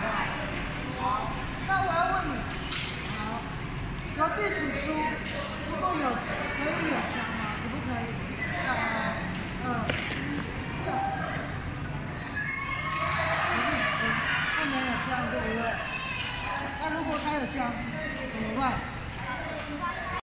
好，那我要问你，好，隔壁叔叔如果可以有枪吗？可不可以？这，隔壁叔叔他没有枪，对不对？那如果他有枪，怎么办？